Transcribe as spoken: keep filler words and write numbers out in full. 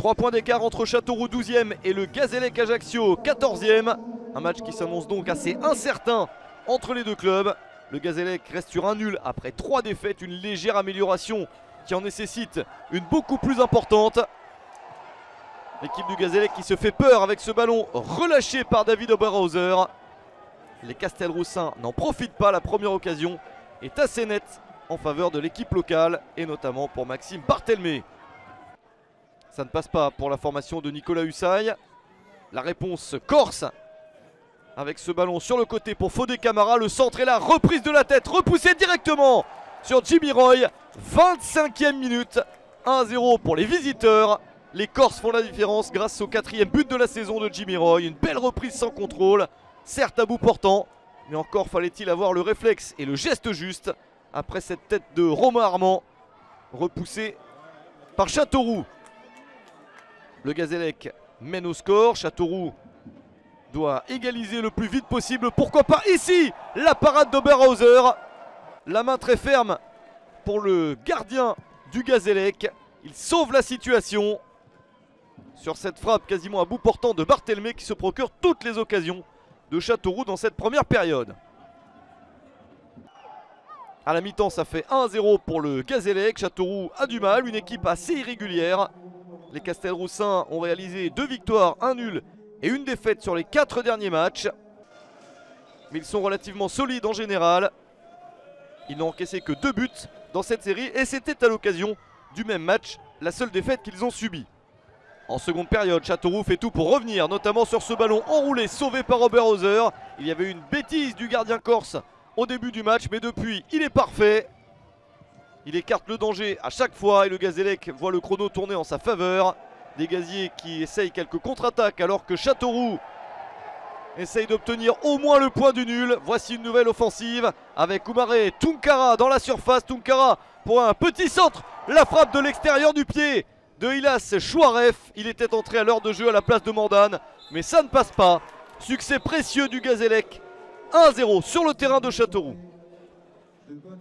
trois points d'écart entre Châteauroux douzième et le Gazélec Ajaccio quatorzième. Un match qui s'annonce donc assez incertain entre les deux clubs. Le Gazélec reste sur un nul après trois défaites, une légère amélioration qui en nécessite une beaucoup plus importante. L'équipe du Gazélec qui se fait peur avec ce ballon relâché par David Oberhauser. Les Castelroussins n'en profitent pas, la première occasion est assez nette en faveur de l'équipe locale et notamment pour Maxime Barthelmé. Ça ne passe pas pour la formation de Nicolas Hussaï. La réponse corse avec ce ballon sur le côté pour Fodé Camara. Le centre est là, reprise de la tête, repoussé directement sur Jimmy Roy. vingt-cinquième minute, un zéro pour les visiteurs. Les Corses font la différence grâce au quatrième but de la saison de Jimmy Roy. Une belle reprise sans contrôle, certes à bout portant, mais encore fallait-il avoir le réflexe et le geste juste après cette tête de Romain Armand repoussée par Châteauroux. Le Gazélec mène au score, Châteauroux doit égaliser le plus vite possible. Pourquoi pas ici la parade d'Oberhauser. La main très ferme pour le gardien du Gazélec. Il sauve la situation sur cette frappe quasiment à bout portant de Barthelmé qui se procure toutes les occasions de Châteauroux dans cette première période. À la mi-temps ça fait un zéro pour le Gazélec. Châteauroux a du mal, une équipe assez irrégulière. Les Castelroussins ont réalisé deux victoires, un nul et une défaite sur les quatre derniers matchs. Mais ils sont relativement solides en général. Ils n'ont encaissé que deux buts dans cette série et c'était à l'occasion du même match la seule défaite qu'ils ont subie. En seconde période, Châteauroux fait tout pour revenir, notamment sur ce ballon enroulé sauvé par Oberhauser. Il y avait une bêtise du gardien corse au début du match, mais depuis il est parfait. Il écarte le danger à chaque fois et le Gazélec voit le chrono tourner en sa faveur. Des gaziers qui essayent quelques contre-attaques alors que Châteauroux essaye d'obtenir au moins le point du nul. Voici une nouvelle offensive avec Oumaré Tunkara dans la surface. Tunkara pour un petit centre. La frappe de l'extérieur du pied de Hilas Chouaref. Il était entré à l'heure de jeu à la place de Mandane, mais ça ne passe pas. Succès précieux du Gazélec. un zéro sur le terrain de Châteauroux.